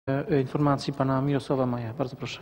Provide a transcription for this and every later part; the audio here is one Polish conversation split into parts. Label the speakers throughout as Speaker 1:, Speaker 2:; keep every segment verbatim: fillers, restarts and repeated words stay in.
Speaker 1: informacji pana Mirosława Maja. Bardzo proszę.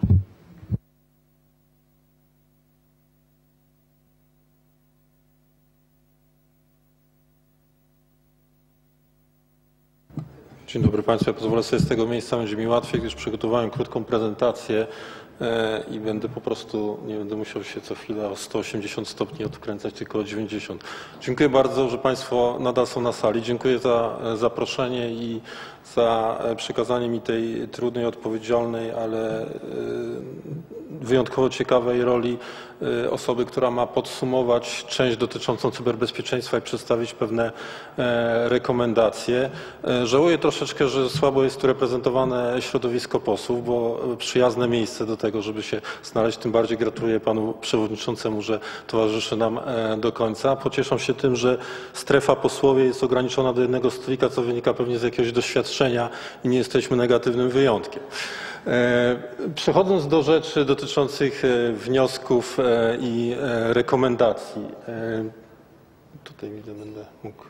Speaker 2: Dzień dobry Państwu. Ja pozwolę sobie z tego miejsca, będzie mi łatwiej, gdyż przygotowałem krótką prezentację i będę po prostu, nie będę musiał się co chwilę o sto osiemdziesiąt stopni odkręcać, tylko o dziewięćdziesiąt. Dziękuję bardzo, że Państwo nadal są na sali. Dziękuję za zaproszenie i za przekazanie mi tej trudnej, odpowiedzialnej, ale wyjątkowo ciekawej roli osoby, która ma podsumować część dotyczącą cyberbezpieczeństwa i przedstawić pewne rekomendacje. Żałuję troszeczkę, że słabo jest tu reprezentowane środowisko posłów, bo przyjazne miejsce do tego, żeby się znaleźć. Tym bardziej gratuluję panu przewodniczącemu, że towarzyszy nam do końca. Pocieszam się tym, że strefa posłowie jest ograniczona do jednego stolika, co wynika pewnie z jakiegoś doświadczenia i nie jesteśmy negatywnym wyjątkiem. Przechodząc do rzeczy dotyczących wniosków i rekomendacji. Tutaj widzę, będę mógł.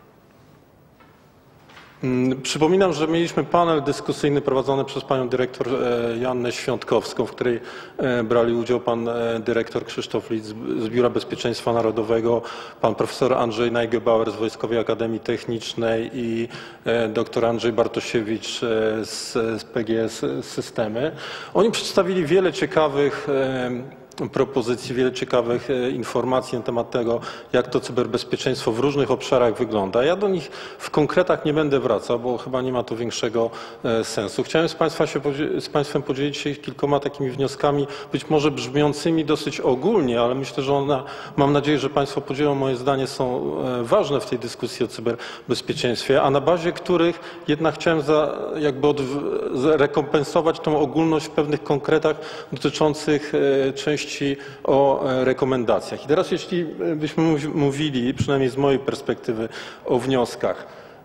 Speaker 2: Przypominam, że mieliśmy panel dyskusyjny prowadzony przez panią dyrektor Joannę Świątkowską, w której brali udział pan dyrektor Krzysztof Litz z Biura Bezpieczeństwa Narodowego, pan profesor Andrzej Najgebauer z Wojskowej Akademii Technicznej i dr Andrzej Bartosiewicz z, z P G S Systemy. Oni przedstawili wiele ciekawych propozycji, wiele ciekawych informacji na temat tego, jak to cyberbezpieczeństwo w różnych obszarach wygląda. Ja do nich w konkretach nie będę wracał, bo chyba nie ma to większego sensu. Chciałem z, Państwa się, z Państwem podzielić się kilkoma takimi wnioskami, być może brzmiącymi dosyć ogólnie, ale myślę, że one, mam nadzieję, że Państwo podzielą moje zdanie, są ważne w tej dyskusji o cyberbezpieczeństwie, a na bazie których jednak chciałem za, jakby od, rekompensować tą ogólność w pewnych konkretach dotyczących części o rekomendacjach. I teraz jeśli byśmy mówili, przynajmniej z mojej perspektywy, o wnioskach.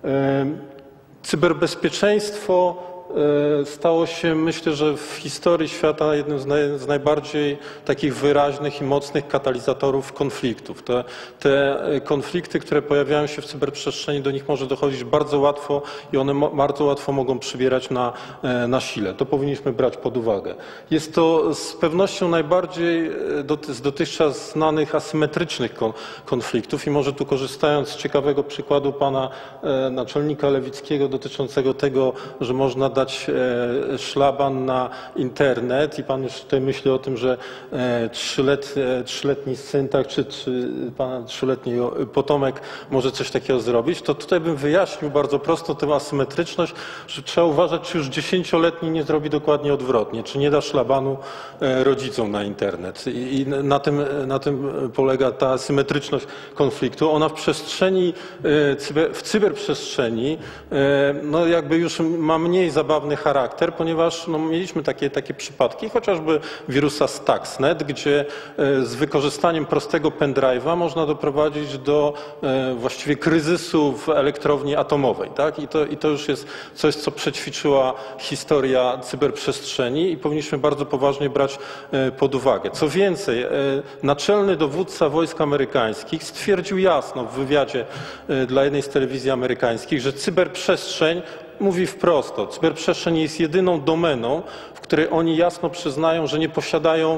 Speaker 2: Cyberbezpieczeństwo stało się, myślę, że w historii świata jednym z, naj, z najbardziej takich wyraźnych i mocnych katalizatorów konfliktów. Te, te konflikty, które pojawiają się w cyberprzestrzeni, do nich może dochodzić bardzo łatwo i one mo, bardzo łatwo mogą przybierać na, na sile. To powinniśmy brać pod uwagę. Jest to z pewnością najbardziej z dotychczas znanych asymetrycznych kon, konfliktów i może tu, korzystając z ciekawego przykładu pana naczelnika Lewickiego dotyczącego tego, że można dać szlaban na internet i pan już tutaj myśli o tym, że trzylet, trzyletni syn, tak, czy, czy pana trzyletni potomek może coś takiego zrobić, to tutaj bym wyjaśnił bardzo prosto tę asymetryczność, że trzeba uważać, czy już dziesięcioletni nie zrobi dokładnie odwrotnie, czy nie da szlabanu rodzicom na internet. I na tym, na tym polega ta asymetryczność konfliktu. Ona w przestrzeni, w cyberprzestrzeni, no jakby już ma mniej zabawny charakter, ponieważ no, mieliśmy takie, takie przypadki, chociażby wirusa Stuxnet, gdzie z wykorzystaniem prostego pendrive'a można doprowadzić do właściwie kryzysu w elektrowni atomowej. Tak? I, to, I to już jest coś, co przećwiczyła historia cyberprzestrzeni i powinniśmy bardzo poważnie brać pod uwagę. Co więcej, naczelny dowódca wojsk amerykańskich stwierdził jasno w wywiadzie dla jednej z telewizji amerykańskich, że cyberprzestrzeń, mówi wprost, cyberprzestrzeń jest jedyną domeną, w której oni jasno przyznają, że nie posiadają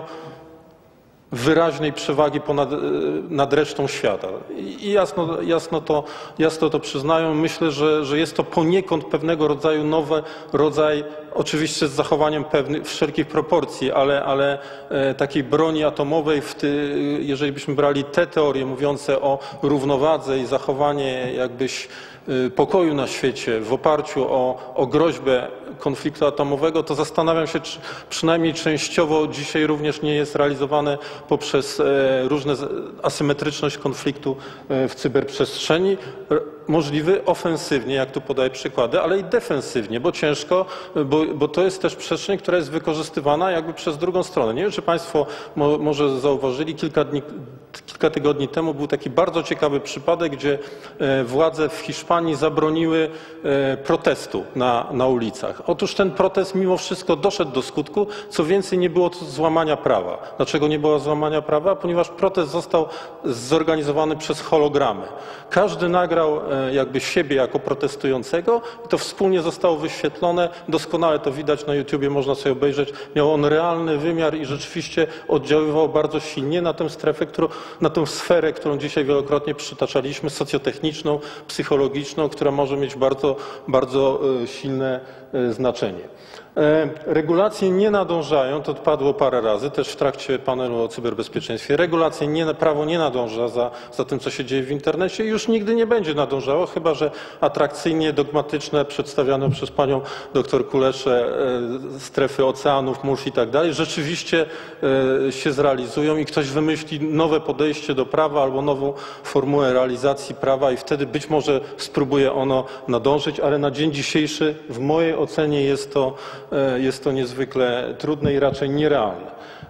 Speaker 2: wyraźnej przewagi ponad, nad resztą świata. I jasno, jasno, to, jasno to przyznają. Myślę, że, że jest to poniekąd pewnego rodzaju nowy rodzaj, oczywiście z zachowaniem pewnych, wszelkich proporcji, ale, ale e, takiej broni atomowej, w ty, jeżeli byśmy brali te teorie mówiące o równowadze i zachowanie jakbyś pokoju na świecie w oparciu o, o groźbę konfliktu atomowego, to zastanawiam się, czy przynajmniej częściowo dzisiaj również nie jest realizowane poprzez różne asymetryczność konfliktu w cyberprzestrzeni. Możliwy ofensywnie, jak tu podaję przykłady, ale i defensywnie, bo ciężko, bo, bo to jest też przestrzeń, która jest wykorzystywana jakby przez drugą stronę. Nie wiem, czy Państwo mo, może zauważyli, kilka dni, kilka tygodni temu był taki bardzo ciekawy przypadek, gdzie władze w Hiszpanii zabroniły protestu na, na ulicach. Otóż ten protest mimo wszystko doszedł do skutku, co więcej nie było to złamania prawa. Dlaczego nie było złamania prawa? Ponieważ protest został zorganizowany przez hologramy. Każdy nagrał jakby siebie jako protestującego i to wspólnie zostało wyświetlone. Doskonale to widać na YouTubie, można sobie obejrzeć. Miał on realny wymiar i rzeczywiście oddziaływał bardzo silnie na tę strefę, którą, na tę sferę, którą dzisiaj wielokrotnie przytaczaliśmy, socjotechniczną, psychologiczną, która może mieć bardzo, bardzo silne znaczenie. Regulacje nie nadążają, to padło parę razy, też w trakcie panelu o cyberbezpieczeństwie. Regulacje, nie, prawo nie nadąża za, za tym, co się dzieje w internecie i już nigdy nie będzie nadążało, chyba że atrakcyjnie, dogmatyczne, przedstawiane przez panią doktor Kuleszę strefy oceanów, mórz i tak dalej, rzeczywiście się zrealizują i ktoś wymyśli nowe podejście do prawa albo nową formułę realizacji prawa i wtedy być może spróbuje ono nadążyć, ale na dzień dzisiejszy w mojej ocenie jest to Jest to niezwykle trudne i raczej nierealne.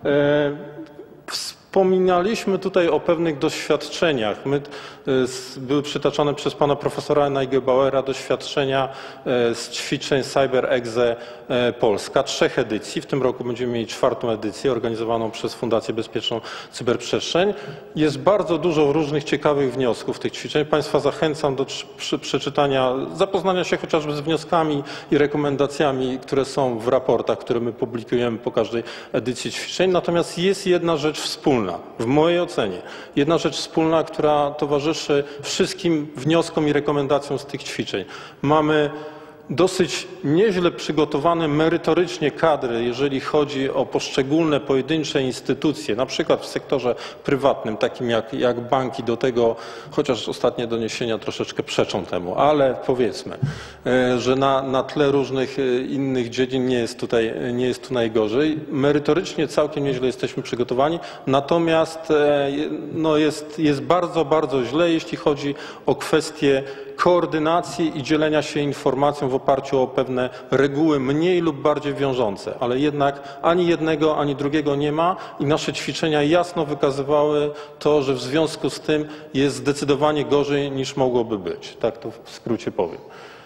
Speaker 2: Wspominaliśmy tutaj o pewnych doświadczeniach. My, były przytaczane przez pana profesora Neugebauera doświadczenia z ćwiczeń CyberExe Polska, trzech edycji. W tym roku będziemy mieli czwartą edycję organizowaną przez Fundację Bezpieczną Cyberprzestrzeń. Jest bardzo dużo różnych ciekawych wniosków tych ćwiczeń. Państwa zachęcam do przeczytania, zapoznania się chociażby z wnioskami i rekomendacjami, które są w raportach, które my publikujemy po każdej edycji ćwiczeń. Natomiast jest jedna rzecz wspólna, w mojej ocenie. Jedna rzecz wspólna, która towarzyszy wszystkim wnioskom i rekomendacjom z tych ćwiczeń. Mamy dosyć nieźle przygotowane merytorycznie kadry, jeżeli chodzi o poszczególne pojedyncze instytucje, na przykład w sektorze prywatnym, takim jak, jak banki, do tego, chociaż ostatnie doniesienia troszeczkę przeczą temu, ale powiedzmy, że na, na tle różnych innych dziedzin nie jest tutaj, nie jest tu najgorzej. Merytorycznie całkiem nieźle jesteśmy przygotowani, natomiast no jest, jest bardzo, bardzo źle, jeśli chodzi o kwestie koordynacji i dzielenia się informacją w oparciu o pewne reguły mniej lub bardziej wiążące, ale jednak ani jednego, ani drugiego nie ma i nasze ćwiczenia jasno wykazywały to, że w związku z tym jest zdecydowanie gorzej niż mogłoby być. Tak to w skrócie powiem.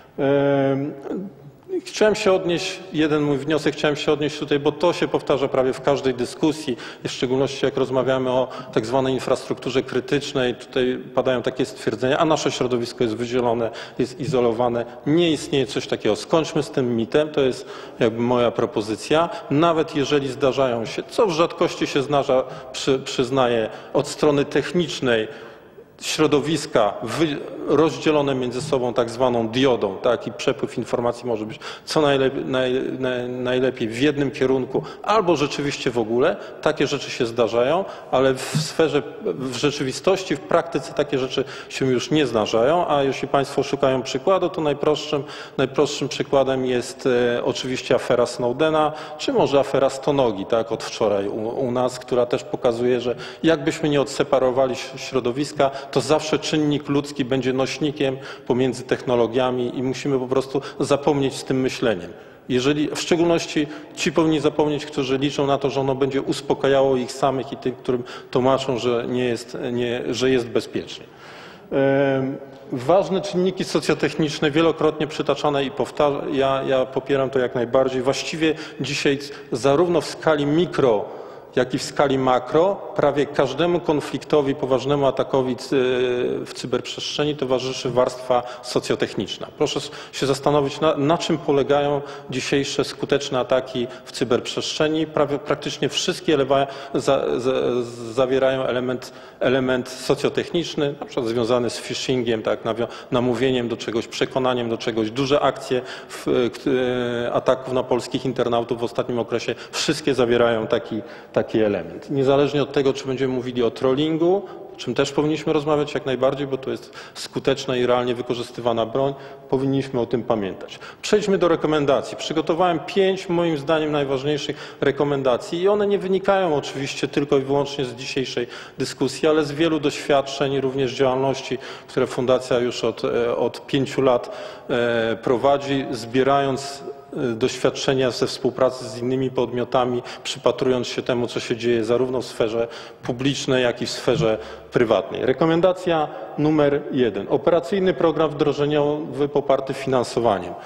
Speaker 2: Chciałem się odnieść, jeden mój wniosek chciałem się odnieść tutaj, bo to się powtarza prawie w każdej dyskusji, w szczególności jak rozmawiamy o tak zwanej infrastrukturze krytycznej. Tutaj padają takie stwierdzenia, a nasze środowisko jest wyzielone, jest izolowane. Nie istnieje coś takiego. Skończmy z tym mitem, to jest jakby moja propozycja. Nawet jeżeli zdarzają się, co w rzadkości się zdarza, przy, przyznaję, od strony technicznej, środowiska rozdzielone między sobą tak zwaną diodą, tak, i przepływ informacji może być co najlepiej, naj, naj, najlepiej w jednym kierunku, albo rzeczywiście w ogóle. Takie rzeczy się zdarzają, ale w sferze, w rzeczywistości, w praktyce takie rzeczy się już nie zdarzają, a jeśli państwo szukają przykładu, to najprostszym, najprostszym przykładem jest e, oczywiście afera Snowdena, czy może afera Stonogi, tak, od wczoraj u, u nas, która też pokazuje, że jakbyśmy nie odseparowali środowiska, to zawsze czynnik ludzki będzie nośnikiem pomiędzy technologiami i musimy po prostu zapomnieć z tym myśleniem. Jeżeli, w szczególności ci powinni zapomnieć, którzy liczą na to, że ono będzie uspokajało ich samych i tych, którym tłumaczą, że, nie jest, nie, że jest bezpiecznie. Ważne czynniki socjotechniczne, wielokrotnie przytaczane i powtarzam, ja, ja popieram to jak najbardziej. Właściwie dzisiaj zarówno w skali mikro, jak i w skali makro, prawie każdemu konfliktowi, poważnemu atakowi w cyberprzestrzeni towarzyszy warstwa socjotechniczna. Proszę się zastanowić, na, na czym polegają dzisiejsze skuteczne ataki w cyberprzestrzeni. Prawie, praktycznie wszystkie elewa, za, za, zawierają element, element socjotechniczny, na przykład związany z phishingiem, tak, namówieniem do czegoś, przekonaniem do czegoś. Duże akcje w, ataków na polskich internautów w ostatnim okresie, wszystkie zawierają taki, taki element. Niezależnie od tego, czy będziemy mówili o trollingu, o czym też powinniśmy rozmawiać jak najbardziej, bo to jest skuteczna i realnie wykorzystywana broń, powinniśmy o tym pamiętać. Przejdźmy do rekomendacji. Przygotowałem pięć, moim zdaniem, najważniejszych rekomendacji i one nie wynikają oczywiście tylko i wyłącznie z dzisiejszej dyskusji, ale z wielu doświadczeń, również działalności, które Fundacja już od, od pięciu lat prowadzi, zbierając doświadczenia ze współpracy z innymi podmiotami, przypatrując się temu, co się dzieje zarówno w sferze publicznej, jak i w sferze prywatnej. Rekomendacja numer jeden. Operacyjny program wdrożeniowy poparty finansowaniem.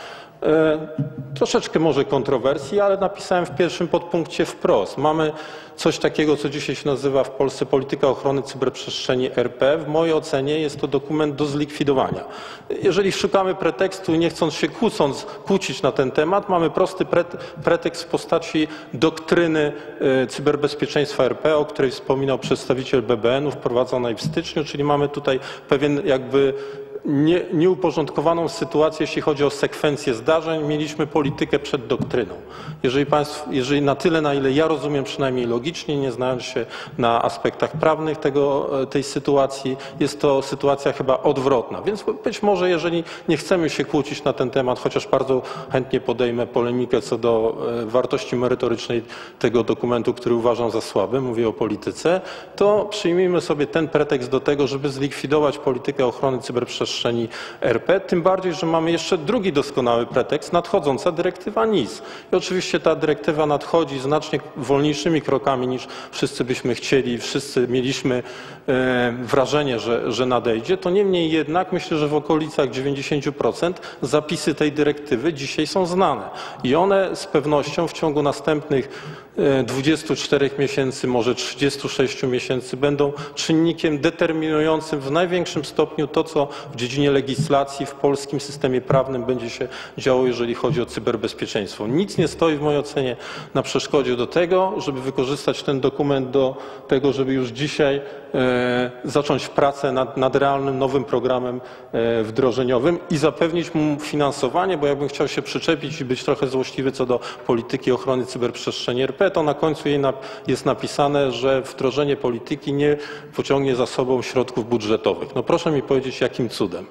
Speaker 2: Troszeczkę może kontrowersji, ale napisałem w pierwszym podpunkcie wprost. Mamy coś takiego, co dzisiaj się nazywa w Polsce polityka ochrony cyberprzestrzeni R P. W mojej ocenie jest to dokument do zlikwidowania. Jeżeli szukamy pretekstu, nie chcąc się kłócąc, kłócić na ten temat, mamy prosty pretekst w postaci doktryny cyberbezpieczeństwa R P, o której wspominał przedstawiciel B B N u, wprowadzonej w styczniu, czyli mamy tutaj pewien jakby Nie, nieuporządkowaną sytuację, jeśli chodzi o sekwencję zdarzeń. Mieliśmy politykę przed doktryną. Jeżeli, państw, jeżeli na tyle, na ile ja rozumiem, przynajmniej logicznie, nie znając się na aspektach prawnych tego, tej sytuacji, jest to sytuacja chyba odwrotna. Więc być może, jeżeli nie chcemy się kłócić na ten temat, chociaż bardzo chętnie podejmę polemikę co do wartości merytorycznej tego dokumentu, który uważam za słaby, mówię o polityce, to przyjmijmy sobie ten pretekst do tego, żeby zlikwidować politykę ochrony cyberprzestrzeni R P, tym bardziej, że mamy jeszcze drugi doskonały pretekst, nadchodząca dyrektywa N I S. I oczywiście ta dyrektywa nadchodzi znacznie wolniejszymi krokami niż wszyscy byśmy chcieli, wszyscy mieliśmy e, wrażenie, że, że nadejdzie. To niemniej jednak myślę, że w okolicach dziewięćdziesiąt procent zapisy tej dyrektywy dzisiaj są znane i one z pewnością w ciągu następnych dwudziestu czterech miesięcy, może trzydziestu sześciu miesięcy będą czynnikiem determinującym w największym stopniu to, co w dziedzinie legislacji w polskim systemie prawnym będzie się działo, jeżeli chodzi o cyberbezpieczeństwo. Nic nie stoi w mojej ocenie na przeszkodzie do tego, żeby wykorzystać ten dokument do tego, żeby już dzisiaj e, zacząć pracę nad, nad realnym, nowym programem e, wdrożeniowym i zapewnić mu finansowanie, bo jakbym chciał się przyczepić i być trochę złośliwy co do polityki ochrony cyberprzestrzeni R P, to na końcu jej jest napisane, że wdrożenie polityki nie pociągnie za sobą środków budżetowych. No proszę mi powiedzieć, jakim cudem.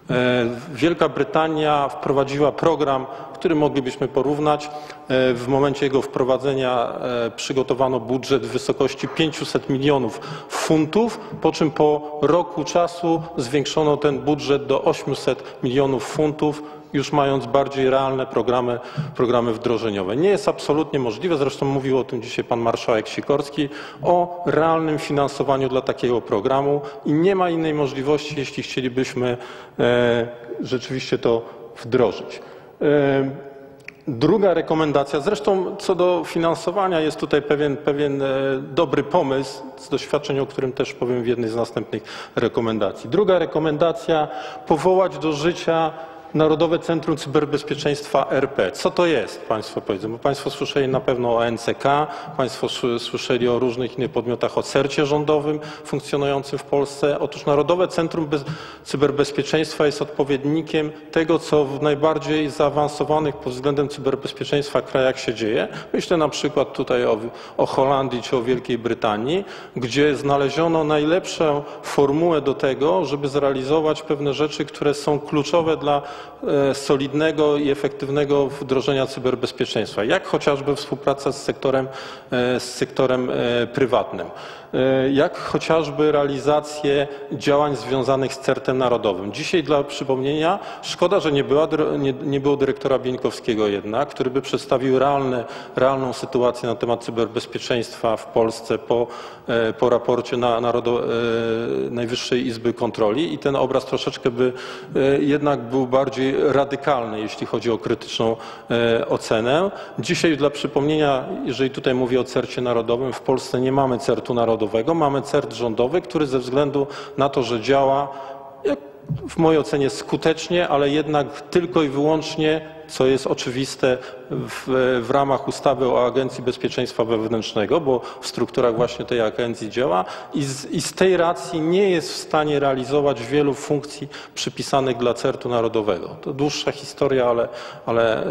Speaker 2: Wielka Brytania wprowadziła program, który moglibyśmy porównać. W momencie jego wprowadzenia przygotowano budżet w wysokości pięciuset milionów funtów, po czym po roku czasu zwiększono ten budżet do ośmiuset milionów funtów, już mając bardziej realne programy, programy wdrożeniowe. Nie jest absolutnie możliwe, zresztą mówił o tym dzisiaj pan marszałek Sikorski, o realnym finansowaniu dla takiego programu i nie ma innej możliwości, jeśli chcielibyśmy e, rzeczywiście to wdrożyć. E, Druga rekomendacja, zresztą co do finansowania jest tutaj pewien, pewien e, dobry pomysł z doświadczeń, o którym też powiem w jednej z następnych rekomendacji. Druga rekomendacja, powołać do życia Narodowe Centrum Cyberbezpieczeństwa R P. Co to jest, Państwo powiedzą? Bo Państwo słyszeli na pewno o N C K, Państwo słyszeli o różnych innych podmiotach, o cercie rządowym funkcjonującym w Polsce. Otóż Narodowe Centrum Bez Cyberbezpieczeństwa jest odpowiednikiem tego, co w najbardziej zaawansowanych pod względem cyberbezpieczeństwa krajach się dzieje. Myślę na przykład tutaj o, o Holandii czy o Wielkiej Brytanii, gdzie znaleziono najlepszą formułę do tego, żeby zrealizować pewne rzeczy, które są kluczowe dla solidnego i efektywnego wdrożenia cyberbezpieczeństwa, jak chociażby współpraca z sektorem, z sektorem prywatnym, jak chociażby realizację działań związanych z certem narodowym. Dzisiaj dla przypomnienia, szkoda, że nie, była, nie, nie było dyrektora Bieńkowskiego jednak, który by przedstawił realne, realną sytuację na temat cyberbezpieczeństwa w Polsce po, po raporcie na Narodo, Najwyższej Izby Kontroli i ten obraz troszeczkę by jednak był bardziej radykalny, jeśli chodzi o krytyczną ocenę. Dzisiaj dla przypomnienia, jeżeli tutaj mówię o cercie narodowym, w Polsce nie mamy certu narodowego, mamy cert rządowy, który ze względu na to, że działa w mojej ocenie skutecznie, ale jednak tylko i wyłącznie, co jest oczywiste w, w ramach ustawy o Agencji Bezpieczeństwa Wewnętrznego, bo w strukturach właśnie tej agencji działa i z, i z tej racji nie jest w stanie realizować wielu funkcji przypisanych dla certu narodowego. To dłuższa historia, ale, ale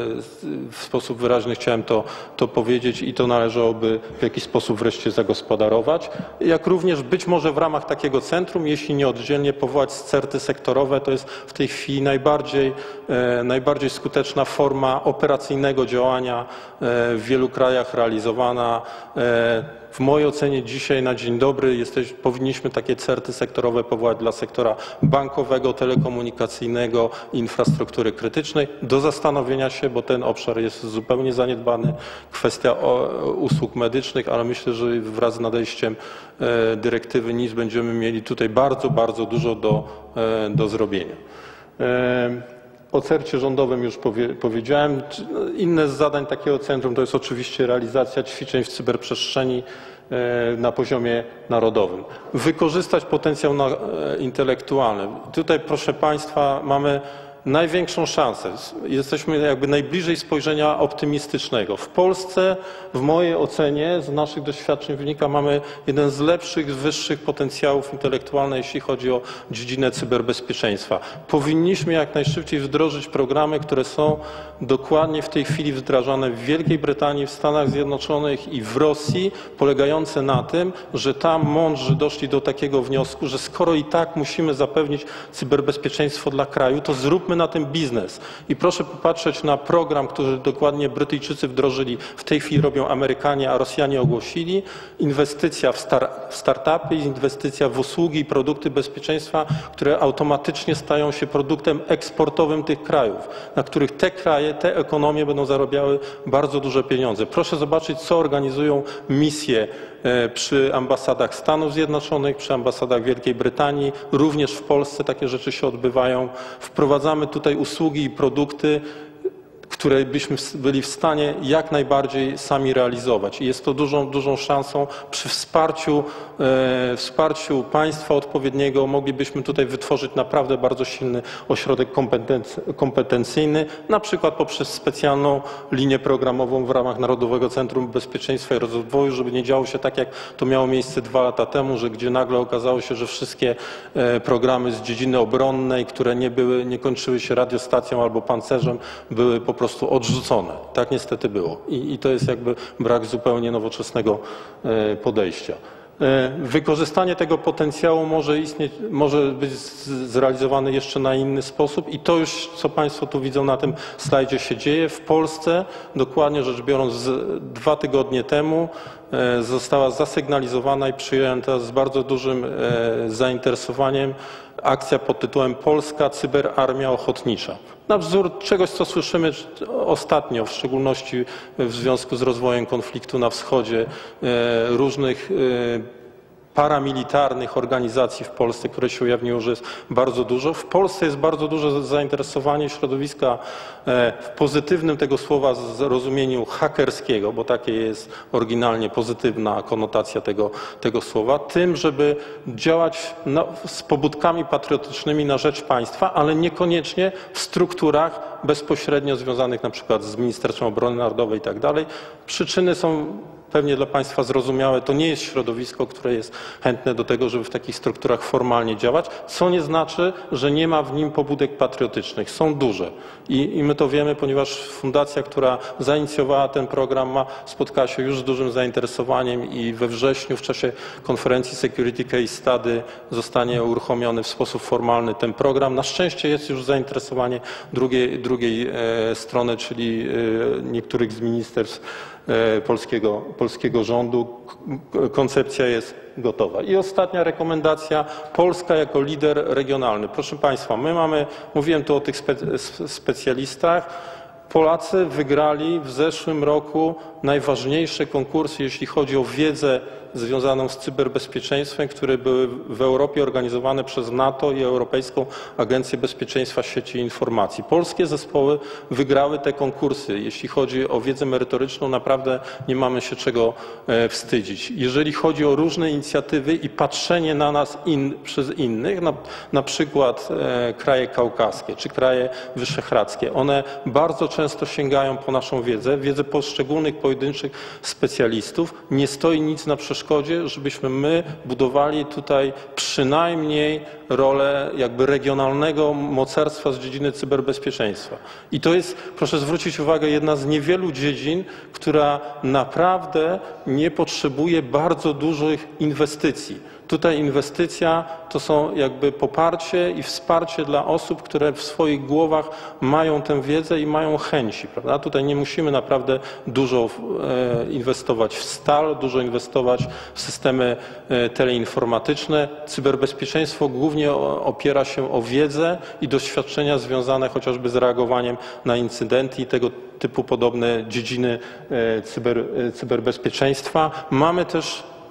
Speaker 2: w sposób wyraźny chciałem to, to powiedzieć i to należałoby w jakiś sposób wreszcie zagospodarować. Jak również być może w ramach takiego centrum, jeśli nie oddzielnie, powołać certy sektorowe. To jest w tej chwili najbardziej, najbardziej skuteczna forma operacyjnego działania w wielu krajach realizowana. W mojej ocenie dzisiaj na dzień dobry jesteś, powinniśmy takie certy sektorowe powołać dla sektora bankowego, telekomunikacyjnego, infrastruktury krytycznej. Do zastanowienia się, bo ten obszar jest zupełnie zaniedbany. Kwestia usług medycznych, ale myślę, że wraz z nadejściem dyrektywy N I S będziemy mieli tutaj bardzo, bardzo dużo do, do zrobienia. O CERT-cie rządowym już powie, powiedziałem. Inne z zadań takiego centrum to jest oczywiście realizacja ćwiczeń w cyberprzestrzeni na poziomie narodowym. Wykorzystać potencjał intelektualny. Tutaj, proszę Państwa, mamy największą szansę. Jesteśmy jakby najbliżej spojrzenia optymistycznego. W Polsce, w mojej ocenie, z naszych doświadczeń wynika, mamy jeden z lepszych, wyższych potencjałów intelektualnych, jeśli chodzi o dziedzinę cyberbezpieczeństwa. Powinniśmy jak najszybciej wdrożyć programy, które są dokładnie w tej chwili wdrażane w Wielkiej Brytanii, w Stanach Zjednoczonych i w Rosji, polegające na tym, że tam mądrzy doszli do takiego wniosku, że skoro i tak musimy zapewnić cyberbezpieczeństwo dla kraju, to zróbmy na tym biznes. I proszę popatrzeć na program, który dokładnie Brytyjczycy wdrożyli, w tej chwili robią Amerykanie, a Rosjanie ogłosili. Inwestycja w, star w startupy, inwestycja w usługi i produkty bezpieczeństwa, które automatycznie stają się produktem eksportowym tych krajów, na których te kraje, te ekonomie będą zarabiały bardzo duże pieniądze. Proszę zobaczyć, co organizują misje przy ambasadach Stanów Zjednoczonych, przy ambasadach Wielkiej Brytanii, również w Polsce takie rzeczy się odbywają. Wprowadzamy tutaj usługi i produkty, które byśmy byli w stanie jak najbardziej sami realizować. I jest to dużą, dużą szansą przy wsparciu, e, wsparciu państwa odpowiedniego moglibyśmy tutaj wytworzyć naprawdę bardzo silny ośrodek kompetencyjny, na przykład poprzez specjalną linię programową w ramach Narodowego Centrum Bezpieczeństwa i Rozwoju, żeby nie działo się tak, jak to miało miejsce dwa lata temu, że gdzie nagle okazało się, że wszystkie e, programy z dziedziny obronnej, które nie były, nie kończyły się radiostacją albo pancerzem, były po prostu odrzucone. Tak niestety było. I, i to jest jakby brak zupełnie nowoczesnego e, podejścia. E, wykorzystanie tego potencjału może istnieć, może być zrealizowane jeszcze na inny sposób i to już, co Państwo tu widzą na tym slajdzie, się dzieje. W Polsce, dokładnie rzecz biorąc, z, dwa tygodnie temu e, została zasygnalizowana i przyjęta z bardzo dużym e, zainteresowaniem akcja pod tytułem Polska Cyberarmia Ochotnicza. Na wzór czegoś, co słyszymy ostatnio, w szczególności w związku z rozwojem konfliktu na wschodzie, różnych paramilitarnych organizacji w Polsce, które się ujawniło, że jest bardzo dużo. W Polsce jest bardzo duże zainteresowanie środowiska w pozytywnym tego słowa zrozumieniu hakerskiego, bo takie jest oryginalnie pozytywna konotacja tego, tego słowa, tym, żeby działać na, z pobudkami patriotycznymi na rzecz państwa, ale niekoniecznie w strukturach bezpośrednio związanych na przykład z Ministerstwem Obrony Narodowej i tak dalej. Przyczyny są pewnie dla Państwa zrozumiałe. To nie jest środowisko, które jest chętne do tego, żeby w takich strukturach formalnie działać, co nie znaczy, że nie ma w nim pobudek patriotycznych. Są duże. I, i my to wiemy, ponieważ fundacja, która zainicjowała ten program, ma, spotkała się już z dużym zainteresowaniem i we wrześniu w czasie konferencji Security Case Study zostanie uruchomiony w sposób formalny ten program. Na szczęście jest już zainteresowanie drugiej, drugiej e, strony, czyli e, niektórych z ministerstw Polskiego, polskiego rządu. Koncepcja jest gotowa. I ostatnia rekomendacja, Polska jako lider regionalny. Proszę Państwa, my mamy, mówiłem tu o tych spe, specjalistach, Polacy wygrali w zeszłym roku najważniejsze konkursy, jeśli chodzi o wiedzę związaną z cyberbezpieczeństwem, które były w Europie organizowane przez NATO i Europejską Agencję Bezpieczeństwa Sieci i Informacji. Polskie zespoły wygrały te konkursy. Jeśli chodzi o wiedzę merytoryczną, naprawdę nie mamy się czego wstydzić. Jeżeli chodzi o różne inicjatywy i patrzenie na nas in, przez innych, na, na przykład e, kraje kaukaskie czy kraje wyszehradzkie, one bardzo często sięgają po naszą wiedzę, wiedzę poszczególnych pojedynczych specjalistów. Nie stoi nic na przeszkodzie, żebyśmy my budowali tutaj przynajmniej rolę jakby regionalnego mocarstwa z dziedziny cyberbezpieczeństwa. I to jest, proszę zwrócić uwagę, jedna z niewielu dziedzin, która naprawdę nie potrzebuje bardzo dużych inwestycji. Tutaj inwestycja to są jakby poparcie i wsparcie dla osób, które w swoich głowach mają tę wiedzę i mają chęci, prawda? Tutaj nie musimy naprawdę dużo inwestować w stal, dużo inwestować w systemy teleinformatyczne. Cyberbezpieczeństwo głównie opiera się o wiedzę i doświadczenia związane chociażby z reagowaniem na incydenty i tego typu podobne dziedziny cyber, cyberbezpieczeństwa. Mamy też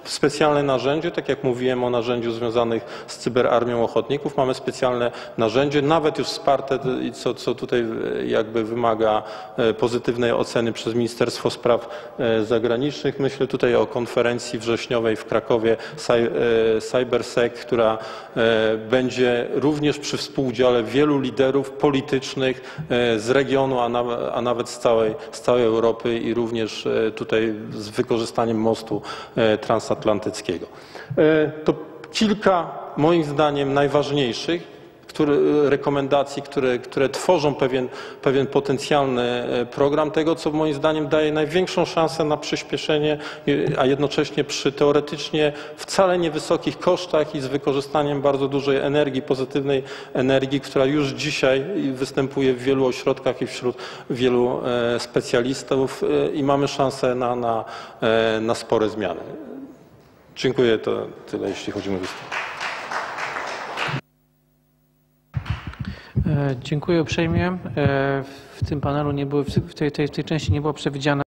Speaker 2: specjalne narzędzie, tak jak mówiłem o narzędziu związanych z cyberarmią ochotników, mamy specjalne narzędzie, nawet już wsparte, co, co tutaj jakby wymaga pozytywnej oceny przez Ministerstwo Spraw Zagranicznych. Myślę tutaj o konferencji wrześniowej w Krakowie CyberSec, która będzie również przy współudziale wielu liderów politycznych z regionu, a nawet, a nawet z całej, z całej Europy i również tutaj z wykorzystaniem mostu transatlantyckiego. To kilka moim zdaniem najważniejszych które, rekomendacji, które, które tworzą pewien, pewien potencjalny program tego, co moim zdaniem daje największą szansę na przyspieszenie, a jednocześnie przy teoretycznie wcale niewysokich kosztach i z wykorzystaniem bardzo dużej energii, pozytywnej energii, która już dzisiaj występuje w wielu ośrodkach i wśród wielu specjalistów i mamy szansę na, na, na spore zmiany. Dziękuję, to tyle, jeśli chodzi o mój wystąp.
Speaker 1: Dziękuję uprzejmie. W tym panelu nie były, w tej, tej, w tej części nie było przewidziane